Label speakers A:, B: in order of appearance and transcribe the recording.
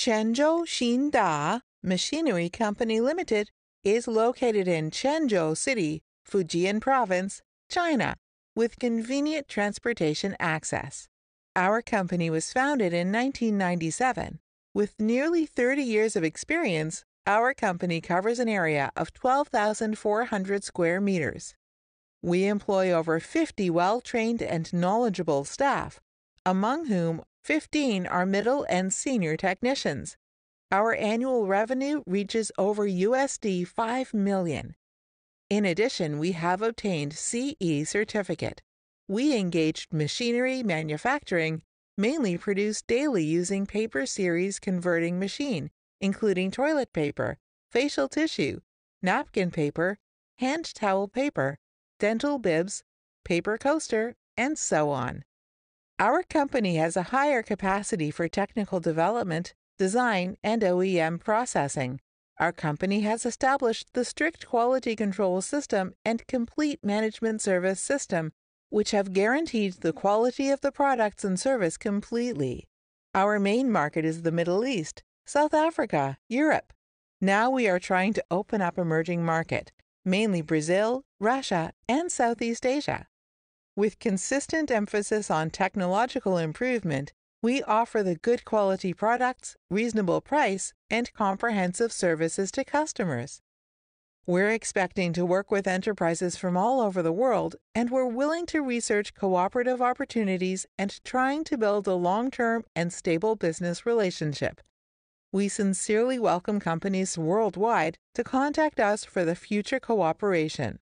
A: Quanzhou Xinda Machinery Company Limited is located in Quanzhou City, Fujian Province, China, with convenient transportation access. Our company was founded in 1997. With nearly 30 years of experience, our company covers an area of 12,400 square meters. We employ over 50 well-trained and knowledgeable staff, among whom 15 are middle and senior technicians. Our annual revenue reaches over USD 5 million. In addition, we have obtained CE certificate. We engaged machinery manufacturing, mainly produced daily using paper series converting machine, including toilet paper, facial tissue, napkin paper, hand towel paper, dental bibs, paper coaster, and so on. Our company has a higher capacity for technical development, design, and OEM processing. Our company has established the strict quality control system and complete management service system, which have guaranteed the quality of the products and service completely. Our main market is the Middle East, South Africa, Europe. Now we are trying to open up emerging market, mainly Brazil, Russia, and Southeast Asia. With consistent emphasis on technological improvement, we offer the good quality products, reasonable price, and comprehensive services to customers. We're expecting to work with enterprises from all over the world, and we're willing to research cooperative opportunities and trying to build a long-term and stable business relationship. We sincerely welcome companies worldwide to contact us for the future cooperation.